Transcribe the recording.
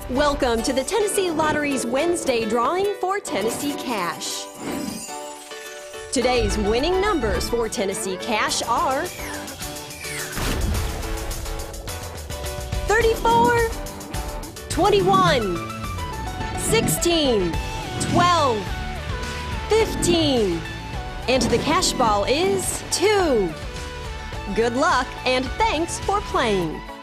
Welcome to the Tennessee Lottery's Wednesday drawing for Tennessee Cash. Today's winning numbers for Tennessee Cash are 34, 21, 16, 12, 15, and the cash ball is 2. Good luck and thanks for playing.